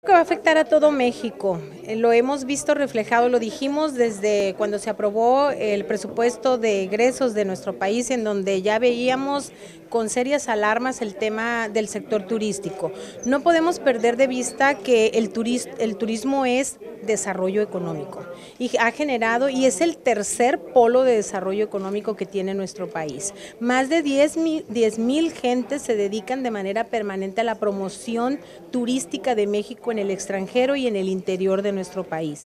que va a afectar a todo México. Lo hemos visto reflejado, lo dijimos desde cuando se aprobó el presupuesto de egresos de nuestro país, en donde ya veíamos con serias alarmas el tema del sector turístico. No podemos perder de vista que el turismo es desarrollo económico y ha generado y es el tercer polo de desarrollo económico que tiene nuestro país. Más de 10,000 gentes se dedican de manera permanente a la promoción turística de México en el extranjero y en el interior de nuestro país.